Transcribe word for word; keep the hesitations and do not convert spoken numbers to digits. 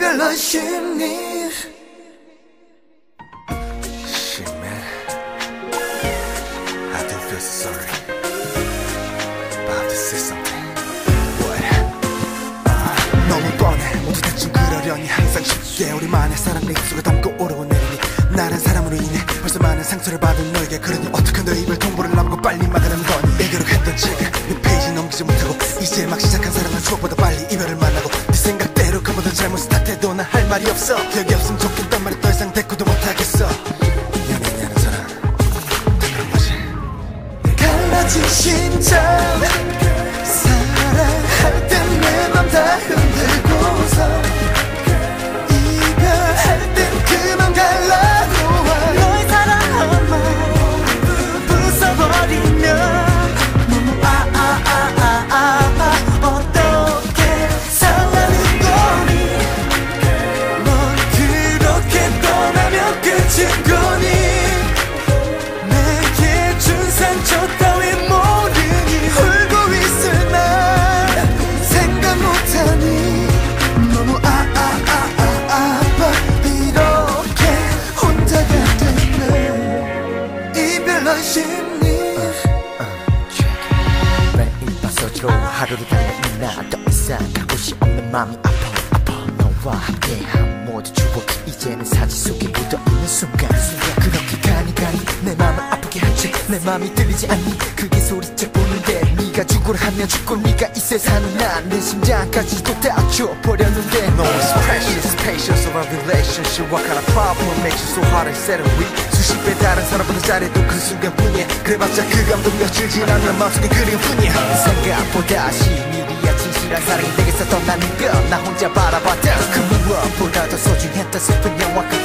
이별로 심리. Shit man, I do feel so sorry, but I have to say something. What? uh, 너무 뻔해 모두 대충 그러려니 항상 쉽게 우리만의 사랑 립속에 담고 오르내리니 나란 사람으로 인해 벌써 많은 상처를 받은 너에게 그러니 어떻게 너 입을 통보를 남고 빨리 막으라는 거니. 읽으려 했던 책을 네 페이지 넘기지 못하고 이제 막 시작한 사랑은 추억보다 빨리 이별을 만나고 네 생각대로 그 모든 잘못을 탓해도 난 할 말이 없어. 기억이 없으면 좋겠단 말이 더 이상 대꾸도 못하겠어. 미안해 미안한 사랑 다 그런 거지. 갈라진 심장 사랑할 땐 내 맘 다 흔들고서 이별할 땐 그만 갈라고 너의 사랑한 마음 부숴버리면 너무 아아아아아 어떻게 살라는 거니. 넌 그렇게 떠나면 끝인 거니. 내게 준 상처 따위 모르니 울고 있을 날 생각 못하니 너무 아아아아 아파 이렇게 혼자가 되면 이별로 심리. 매일 밤 서지로 하루를 달려이 나 더 이상 갖고 싶 없는 맘이 아파 아파. 너와 함께한 모든 추억이 이제는 사진 속에 묻어있는 순간 그렇게 가니 가니 내 맘을 아프게 한 채 내 맘이 들리지 않니. 그게 소리쳐 보는데 네가 죽고를 하면 죽고 네가 이 세상은 난 내 심장까지도 다 줘버렸는데. No one's precious, patience of our relationship. What kind of problem makes you so hard and set and weak? 수십 배 다른 사람보다 잘해도 그 순간뿐이야. 그래봤자 그 감동 며칠 지나면 마음속에 그리움뿐이야. 생각보다 시밀이야 진실한 사랑이 내게서 떠나는 건 나 혼자 바라봤다. 그 무엇보다 더 소중했다 슬픈 영화